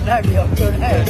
đại biểu kiểu này.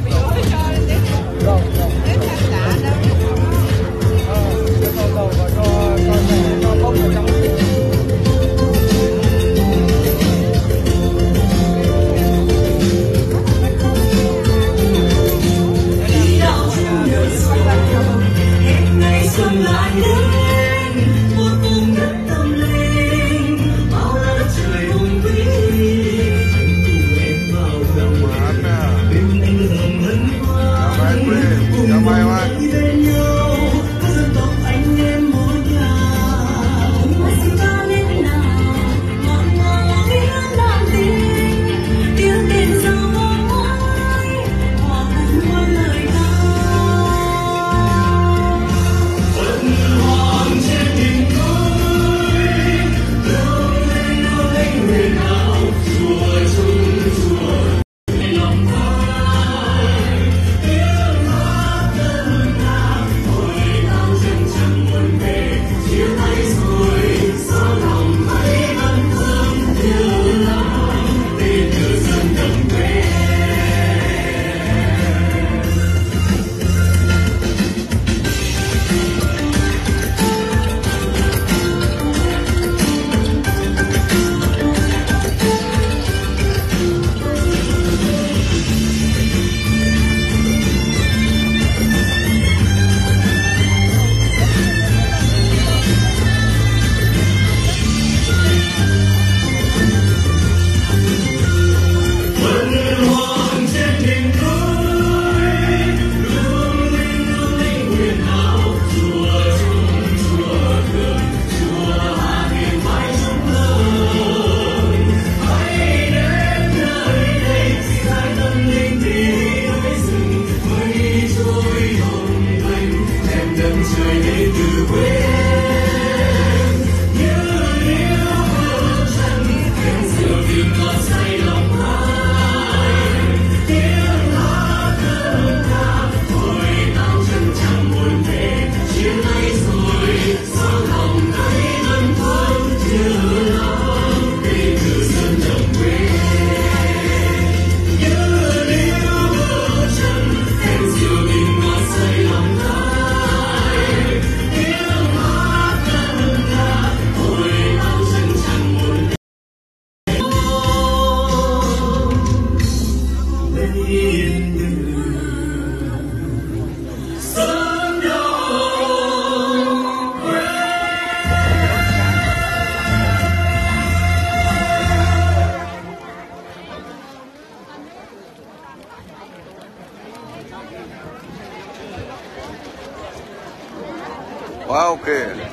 Quá ok.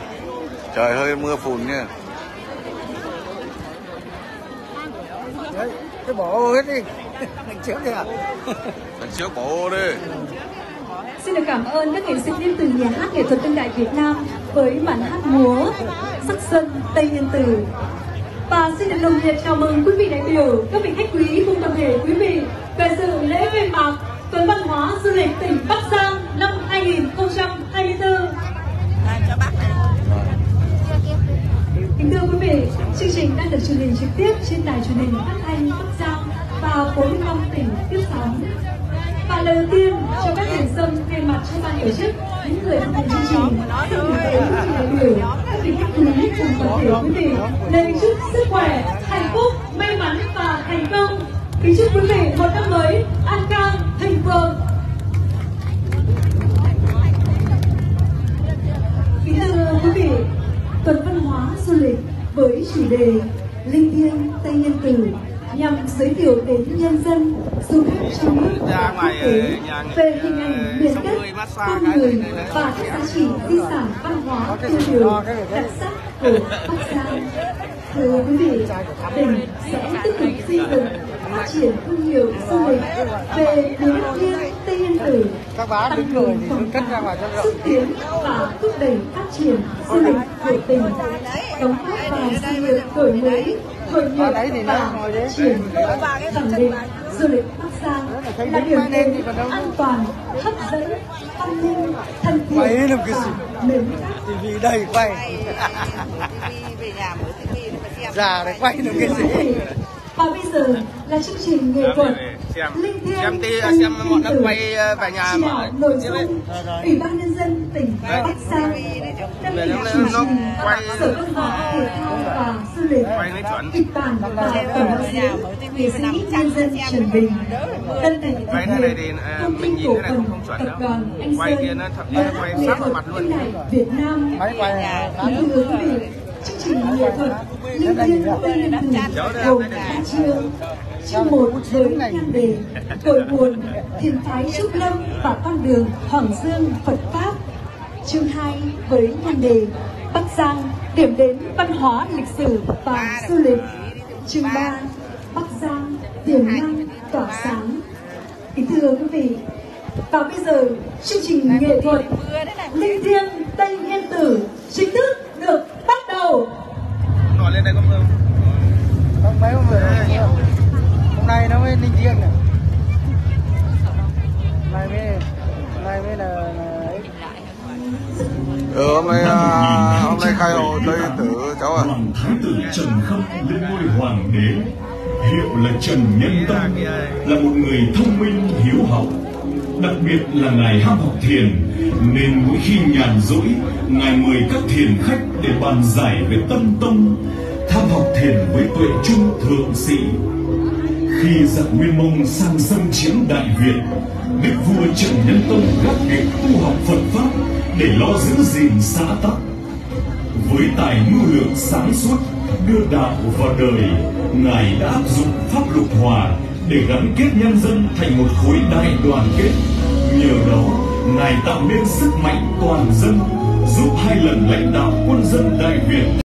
Trời hơi mưa phùn nha. Đấy, cái bộ hết đi. Đằng trước đi à? Đằng trước bộ đi. Xin được cảm ơn các nghệ sĩ đến từ Nhà hát Nghệ thuật Đương đại Việt Nam với màn hát múa Sắc Xuân Tây Yên Tử. Và xin được nồng nhiệt chào mừng quý vị đại biểu, các vị khách quý cùng toàn thể quý vị về dự lễ khai mạc Tuần Văn hóa Du lịch tỉnh Bắc Giang năm 2024. Kính thưa quý vị, chương trình đang được truyền hình trực tiếp trên đài truyền hình phát thanh Bắc Giang và 45 tỉnh tiếp sóng. Và lời đầu tiên cho các thành dân thay mặt cho ban tổ chức, những người tham gia chương trình, xin gửi tới quý vị đại biểu, các vị khách quý cùng toàn thể quý vị lời chúc sức khỏe, hạnh phúc, may mắn và thành công. Kính chúc quý vị một năm mới an khang, thịnh vượng. Kính thưa quý vị, Tuần Văn hóa Du lịch với chủ đề Linh Thiêng Tây Yên Tử nhằm giới thiệu đến nhân dân, du khách trong nước và quốc tế về hình ảnh miền đất, con người và các giá trị di sản văn hóa tiêu biểu đặc sắc của Bắc Giang. Thưa quý vị, tỉnh sẽ tiếp tục xây dựng, phát triển thương hiệu du lịch về miền Thiêng Tây Yên Tử, tăng cường quảng bá, xúc tiến và thúc đẩy phát triển du lịch của tỉnh, đóng góp vào sự nghiệp đổi mới, hội nhập và phát triển, khẳng định du lịch Bắc Giang là điểm đến an toàn, hấp dẫn, văn minh, thân thiện và mến khách. TV đây quay. Già để quay được cái gì? Và bây giờ là chương trình nghệ thuật Linh Thiêng xem bọn nó quay về nhà mở nội dung Ủy ban nhân dân tỉnh Bắc Giang, đơn vị chủ trì Sở Văn hóa Thể thao và Du lịch, kịch bản và tổng đạo diễn nghệ sĩ nhân dân Trần Bình, đơn vị quay thế này thì mình nhìn cái này không chuẩn đâu, quay kia nó thật là quay sát vào mặt luôn. Việt Nam. Thưa quý vị, chương trình nghệ thuật Linh Thiêng Tây Yên Tử gồm 3 chương. Chương 1 với nhan đề Cội nguồn Thiền phái Trúc Lâm và con đường Hoàng Dương Phật Pháp. Chương 2 với nhan đề Bắc Giang điểm đến văn hóa lịch sử và du lịch. Chương 3 Bắc Giang tiềm năng tỏa sáng. Kính thưa quý vị, và bây giờ chương trình nghệ thuật Linh Thiêng Tây Yên Tử chính thức được bắt đầu. Nổi lên đây có mưa không? Mấy hôm hôm nay nó mới linh thiêng này. Nay mới là hôm nay khai hồ Tây Yên Tử cháu ạ. Hoàng thái tử Trần Khâm lên ngôi hoàng đế, hiệu là Trần Nhân Tông, là một người thông minh hiếu học. Đặc biệt là ngài ham học thiền, nên mỗi khi nhàn rỗi, ngài mời các thiền khách để bàn giải về tâm tông, tham học thiền với tuệ trung thượng sĩ. Khi giặc Nguyên Mông sang xâm chiếm Đại Việt, đức vua Trần Nhân Tông gác việc tu học Phật pháp để lo giữ gìn xã tắc. Với tài mưu lược sáng suốt đưa đạo vào đời, ngài đã áp dụng pháp lục hòa để gắn kết nhân dân thành một khối đại đoàn kết. Nhờ đó, ngài tạo nên sức mạnh toàn dân, giúp 2 lần lãnh đạo quân dân Đại Việt